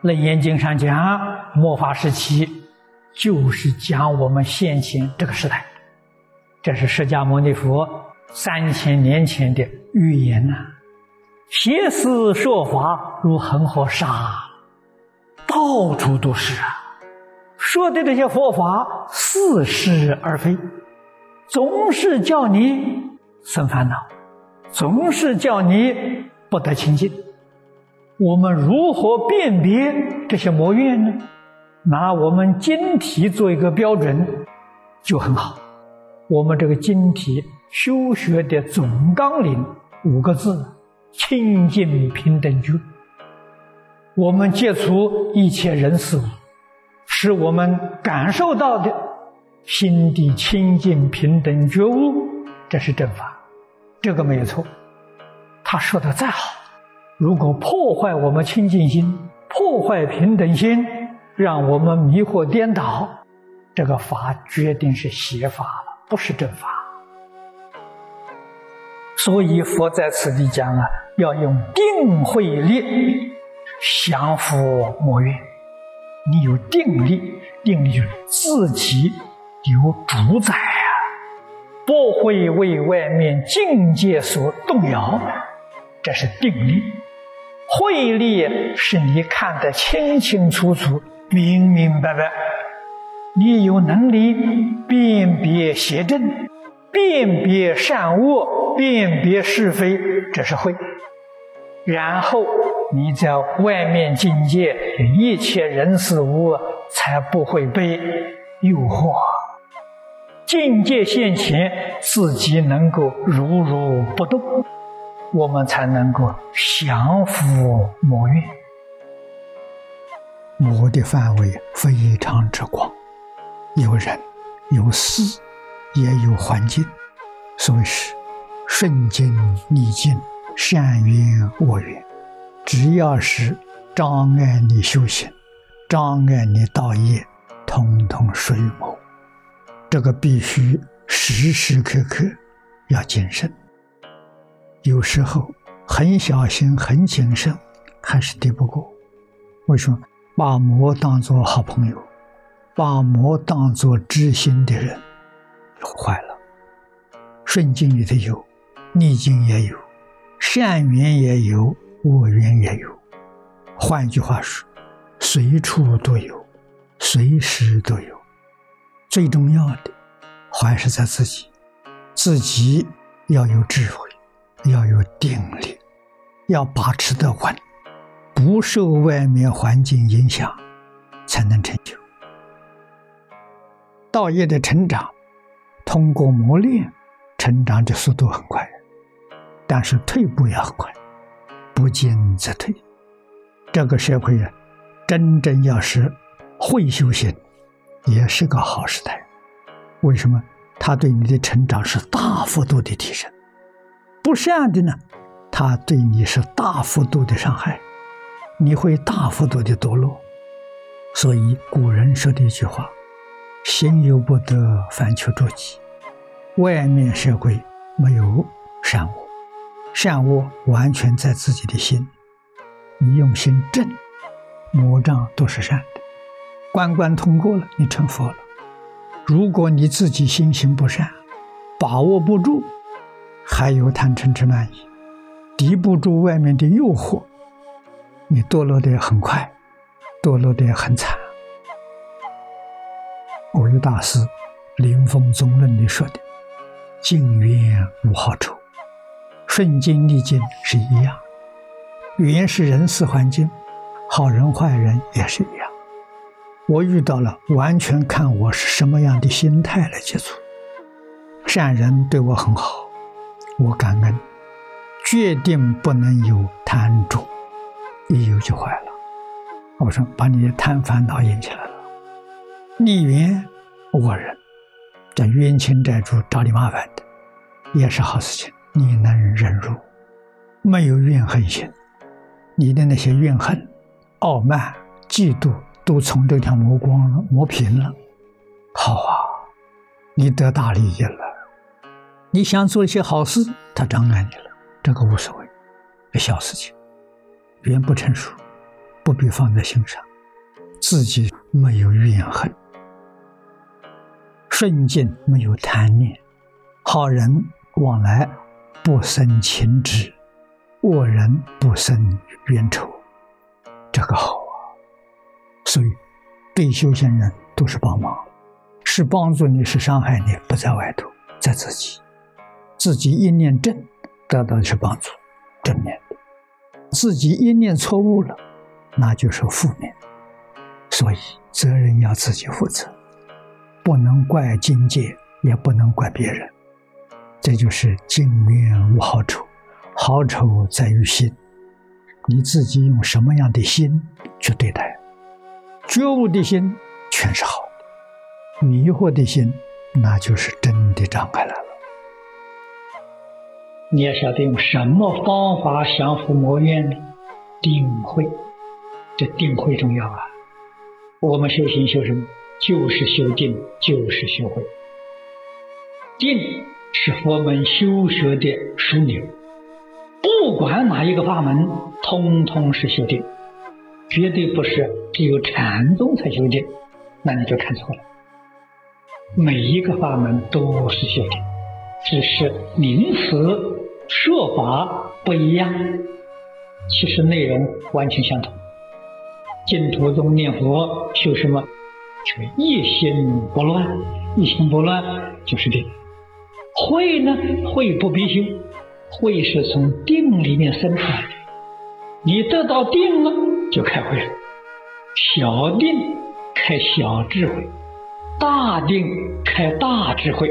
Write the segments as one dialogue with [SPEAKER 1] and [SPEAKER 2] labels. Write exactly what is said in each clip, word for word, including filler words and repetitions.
[SPEAKER 1] 楞严经上讲，末法时期就是讲我们现前这个时代，这是释迦牟尼佛三千年前的预言呐、啊。邪思说法如恒河沙，到处都是啊。说的这些佛法似是而非，总是叫你生烦恼，总是叫你不得清净。我们如何辨别这些魔怨呢？拿我们经题做一个标准就很好。我们这个经题修学的总纲领五个字：清净平等觉。我们接触一切人事物，使我们感受到的心地清净平等觉悟，这是正法，这个没有错。他说的再好，如果破坏我们清净心，破坏平等心，让我们迷惑颠倒，这个法决定是邪法了，不是正法。所以佛在此地讲啊，要用定慧力降伏魔怨。你有定力，定力就是自己有主宰啊，不会为外面境界所动摇，这是定力。慧力是你看得清清楚楚、明明白白，你有能力辨别邪正，辨别善恶，辨别是非，这是慧。然后你在外面境界一切人事物才不会被诱惑，境界现前自己能够如如不动，我们才能够降伏魔怨。魔的范围非常之广，有人有事也有环境，所以是顺境逆境，善缘恶缘，只要是障碍你修行，障碍你道业，统统属于魔。这个必须时时刻刻要谨慎，有时候很小心很谨慎还是敌不过。为什么？把魔当作好朋友，把魔当作知心的人，坏了。顺境里头有，逆境也有，善缘也有，恶缘也有。换句话说，随处都有，随时都有。最重要的还是在自己，自己要有智慧，要有定力，要把持得稳，不受外面环境影响，才能成就。道业的成长，通过磨练，成长的速度很快，但是退步也很快，不进则退。这个社会真正要是会修行，也是个好时代。为什么？他对你的成长是大幅度的提升。不善的呢，他对你是大幅度的伤害，你会大幅度的堕落。所以古人说的一句话：心有不得，反求诸己。外面社会没有善恶，善恶完全在自己的心。你用心正，魔障都是善的，关关通过了，你成佛了。如果你自己心行不善，把握不住，还有贪嗔痴慢疑，敌不住外面的诱惑，你堕落得很快，堕落得很惨。我有大师临风宗论里说的，境缘无好处，顺境逆境是一样，缘是人事环境，好人坏人也是一样。我遇到了，完全看我是什么样的心态来接触。善人对我很好，我感恩，决定不能有贪着，一有就坏了。我说把你的贪烦恼引起来了。逆缘恶人，这冤亲债主找你麻烦的，也是好事情，你能忍辱，没有怨恨心，你的那些怨恨、傲慢、嫉妒都从这条磨光了，磨平了。好啊，你得大利益了。你想做一些好事，他障碍你了，这个无所谓，是小事情。缘不成熟， 不必放在心上，自己没有怨恨，顺境没有贪念，好人往来不生情执，恶人不生冤仇，这个好啊！所以对修行人都是帮忙，是帮助你，是伤害你，不在外头，在自己。自己一念正，得到的是帮助，正面的；自己一念错误了，那就是负面。所以责任要自己负责，不能怪境界，也不能怪别人。这就是境缘无好丑，好丑在于心。你自己用什么样的心去对待？觉悟的心全是好的，迷惑的心那就是真的障碍来了。你要晓得用什么方法降伏魔怨呢？定慧，这定慧重要啊！我们修行修什么？就是修定，就是修慧。定是佛门修学的枢纽，不管哪一个法门，通通是修定，绝对不是只有禅宗才修定，那你就看错了。每一个法门都是修定，只是名词说法不一样，其实内容完全相同。净土宗念佛修什么？求一心不乱，一心不乱就是定。慧呢？慧不必修，慧是从定里面生出来的。你得到定了，就开慧了。小定开小智慧，大定开大智慧。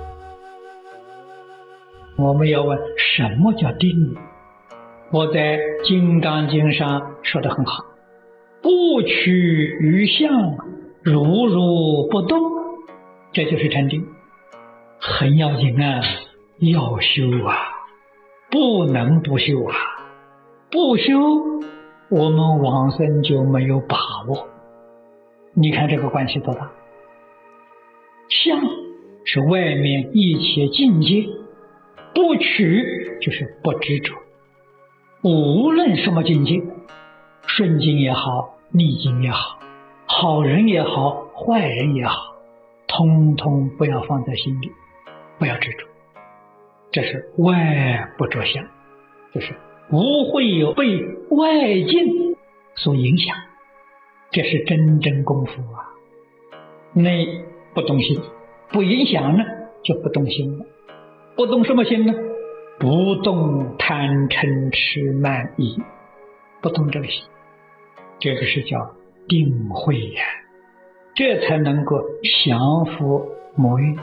[SPEAKER 1] 我们要问什么叫定？我在《金刚经》上说得很好，不取于相，如如不动，这就是禅定。很要紧啊，要修啊，不能不修啊。不修，我们往生就没有把握。你看这个关系多大？相是外面一切境界，不取就是不执着。无论什么境界，顺境也好，逆境也好，好人也好，坏人也好，通通不要放在心里，不要执着。这是外不着相，就是不会有被外境所影响，这是真正功夫啊。内不动心，不影响呢，就不动心了。不动什么心呢？不动贪嗔痴慢疑，不动这个心，这个是叫定慧呀，这才能够降伏魔欲。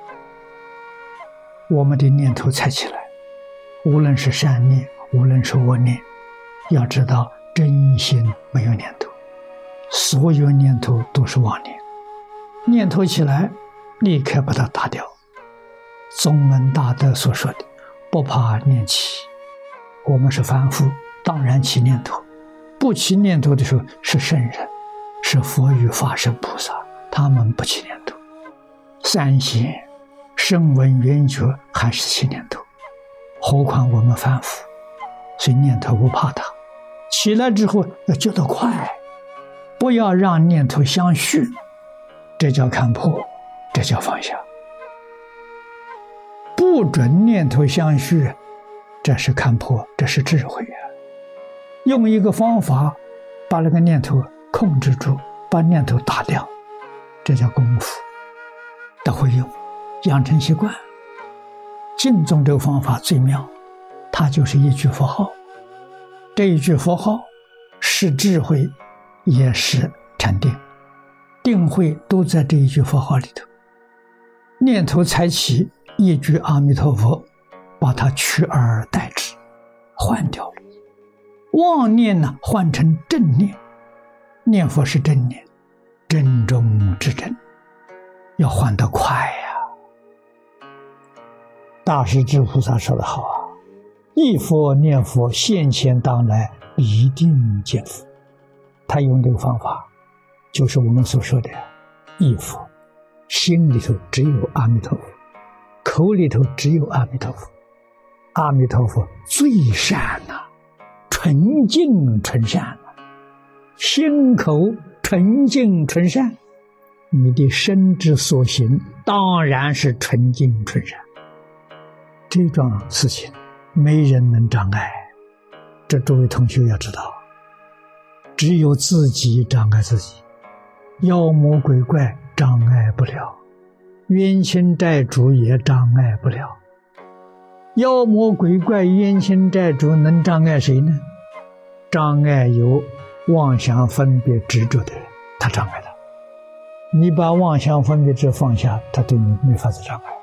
[SPEAKER 1] 我们的念头才起来，无论是善念，无论是恶念，要知道真心没有念头，所有念头都是妄念。念头起来，立刻把它打掉。宗门大德所说的不怕念起，我们是凡夫，当然起念头。不起念头的时候是圣人，是佛与法身菩萨，他们不起念头。三贤声闻缘觉还是起念头，何况我们凡夫？所以念头不怕它，起来之后要觉得快，不要让念头相续，这叫看破，这叫放下。不准念头相续，这是看破，这是智慧啊！用一个方法把那个念头控制住，把念头打掉，这叫功夫，都会用，养成习惯。净宗这个方法最妙，它就是一句佛号，这一句佛号是智慧，也是禅定，定慧都在这一句佛号里头。念头才起，一句阿弥陀佛，把它取而代之，换掉了。妄念呢，换成正念。念佛是正念，真中之真，要换得快呀。大势至菩萨说得好啊，一佛念佛，现前当来必定见佛。他用这个方法，就是我们所说的一佛，心里头只有阿弥陀佛，口里头只有阿弥陀佛。阿弥陀佛最善呐、啊，纯净纯善呐、啊， 心口纯净纯善，你的身之所行当然是纯净纯善。这桩事情没人能障碍，这诸位同学要知道，只有自己障碍自己，妖魔鬼怪障碍不了，冤亲债主也障碍不了。妖魔鬼怪冤亲债主能障碍谁呢？障碍有妄想分别执着的人，他障碍了。你把妄想分别执放下，他对你没法子障碍。